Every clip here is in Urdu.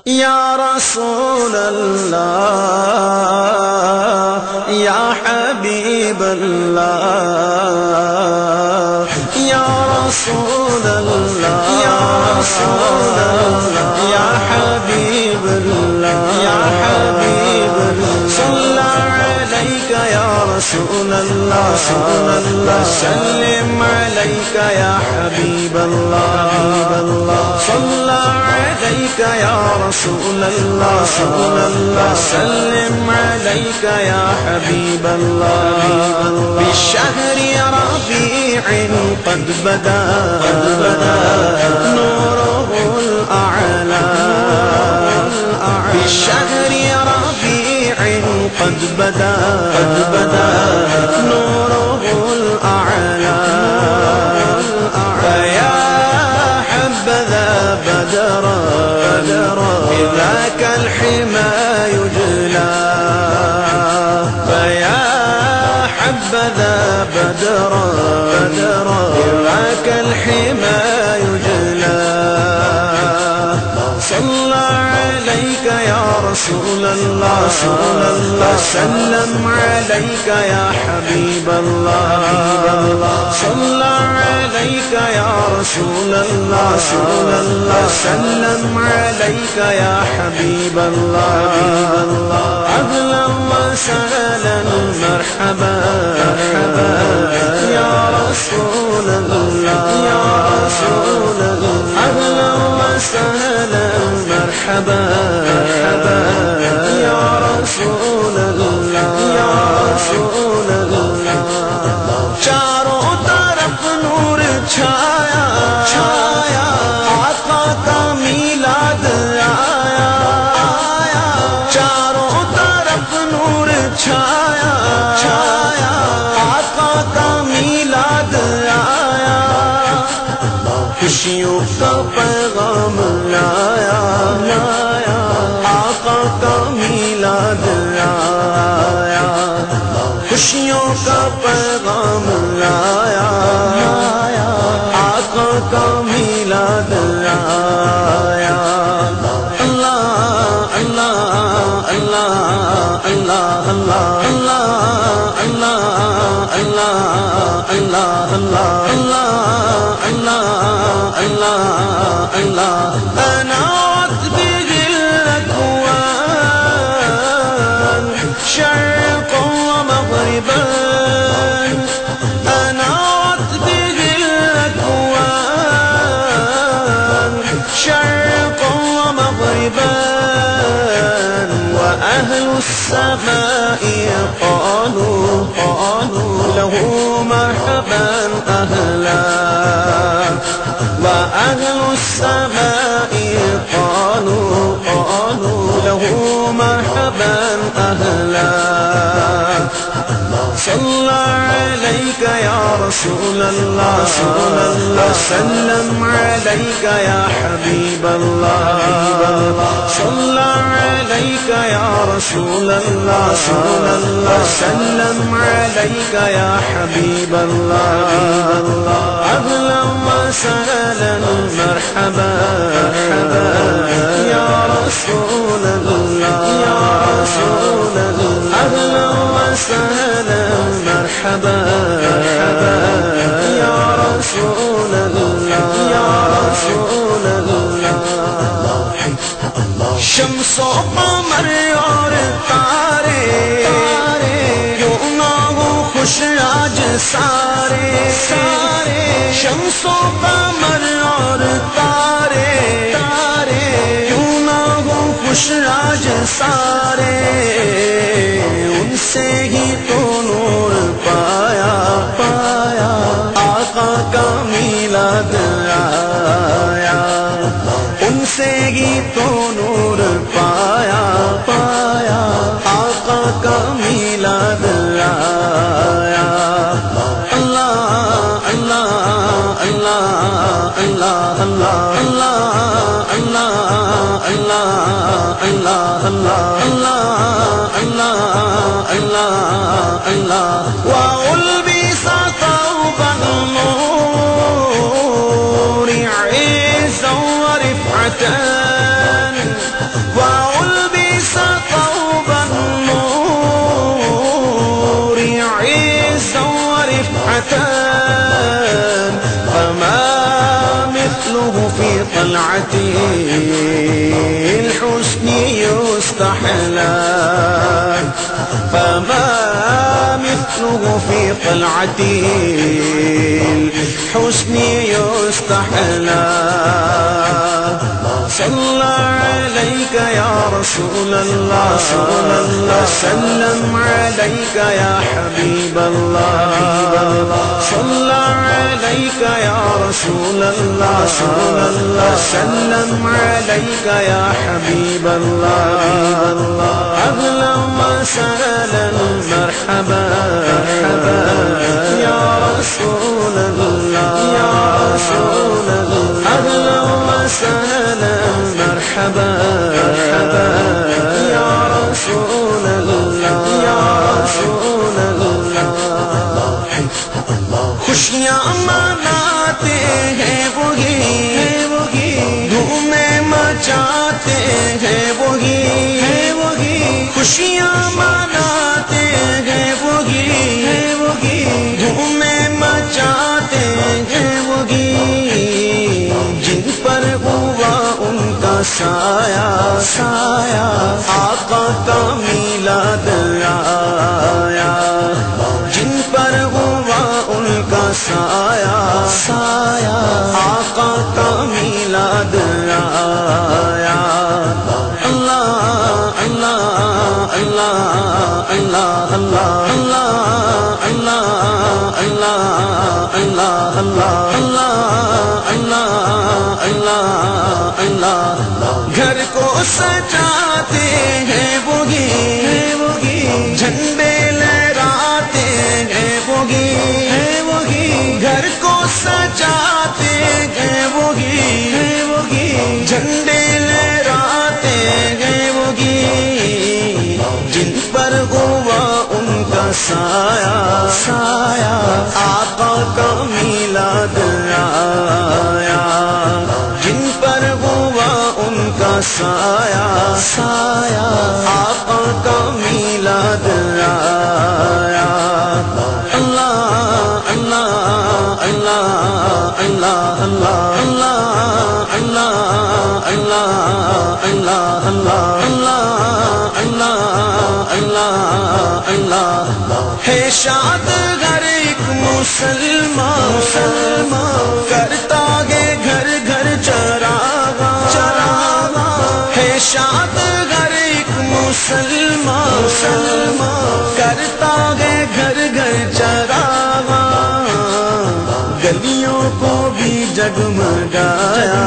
یا رسول اللہ یا حبیب اللہ یا رسول اللہ یا رسول اللہ یا حبیب اللہ یا حبیب اللہ صلی علیک یا رسول اللہ سلم علیک یا حبیب اللہ صلی علیک یا رسول اللہ سلم علیک یا حبیب اللہ بشہر ربیع قد بدا نوره الأعلى بشہر ربیع قد بدا نوره الأعلى فيا حبذا بدرا بذاك الحمى يجلى فيا حبذا بدرا بذاك الحمى يجلى صلى عليك يا رسول الله سلم عليك يا حبيب الله صلى عليك يا رسول الله سلم عليك يا حبيب الله أهلا وسهلا مرحبا يا رسول الله أهلا وسهلا مرحبا يا رسول الله چاروں طرف نور چھایا آقا کا میلاد آیا چاروں طرف نور چھایا آقا کا میلاد آیا خوشیوں کا پیغام لایا آقا کا میلاد آیا خوشیوں کا پیغام لایا آقا کا میلاد آیا اللہ اللہ اللہ اللہ اللہ اللہ اللہ اللہ اللہ اللہ اللہ أنعت به الأكوان شرقا ومغربا أنعت به الأكوان شرقا ومغربا وأهل السماء قالوا له مرحبا أهلا وأهل السماء قالوا له مرحبا أهلا صلى عليك يا رسول الله سلم عليك يا حبيب الله صلى عليك يا رسول الله سلم عليك يا حبيب الله أهلا وسهلا مرحبا يا رسول الله أهلا وسهلا مرحبا يا رسول الله شمس و قمر اور تارے کیوں نہ ہو خوش آج سارے شمس و قمر اور تارے کیوں نہ ہو خوش آج سارے ان سے ہی تو نور پایا آقا کا میلاد آیا ان سے ہی تو نور پایا آقا کا میلاد آیا اللہ اللہ اللہ اللہ اللہ اللہ اللہ اللہ اللہ اللہ اللہ وألبس ثوب النور عزا ورفعة الحسن يستحلى فما مثله في طلعة الحسن يستحلى صلى عليك يا رسول الله وسلم عليك يا حبيب الله صلى عليك يا رسول الله وسلم عليك يا حبيب الله أهلا وسهلا مرحبا يا رسول الله يا رسول الله أهلا وسهلا مرحبا يا رسول الله يا رسول الله خوشیاں مناتے ہیں وہی دھومیں مچاتے ہیں وہی خوشیاں مناتے ہیں وہی دھومیں مچاتے ہیں وہی جن پر ہوا ان کا سایہ آقا کا میلاد آیا جن پر ہوا ان کا سایہ آقا کا میلاد آیا اللہ اللہ اللہ اللہ اللہ اللہ اللہ اللہ اللہ اللہ اللہ اللہ گھر کو سجاتے ہیں وہی جھنڈے لہراتے ہیں وہی گھر کو سجاتے ہیں وہی جھنڈے لہراتے ہیں وہی جن پر ہوا ان کا سایہ آقا کا میلاد آیا جن پر ہوا ان کا سایہ آقا کا میلاد آیا اللہ اللہ اللہ اللہ اللہ اللہ اللہ اللہ اللہ اللہ اللہ اللہ ہے شاد ہر ایک مسلمان کرتا ہے گھر گھر چراغاں ہے شاد ہر ایک مسلمان کرتا ہے گھر گھر چراغاں گلیوں کو بھی جگمگایا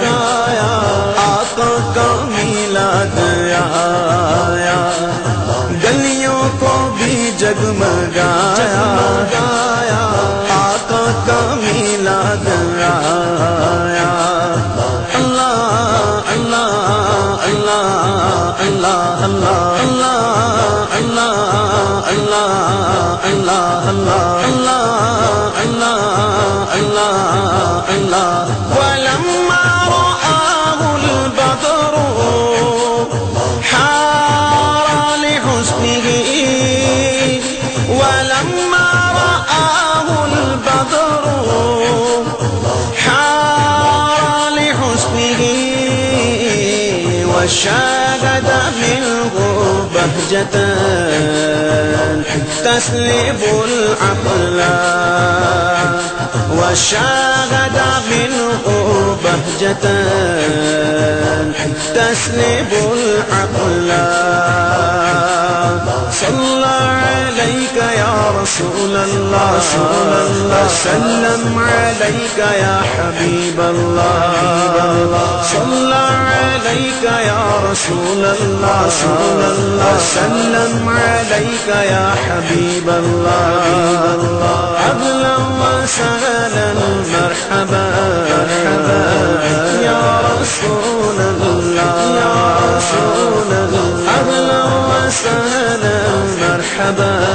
آقا کا میلاد آیا گلیوں کو بھی جگمگایا آقا کا میلاد آیا اللہ اللہ اللہ اللہ اللہ اللہ اللہ اللہ اللہ اللہ اللہ ولما رآه البدر حار لحسنه ولما رآه البدر حار لحسنه وشاهد منه بهجة تسلب العقل وشاهد منه بهجة تسلب العقل صلى عليك يا رسول الله وسلم عليك يا حبيب الله صلى عليك يا رسول الله وسلم عليك يا حبيب الله أهلا وسهلا مرحبا يا رسول الله أهلا وسهلا مرحبا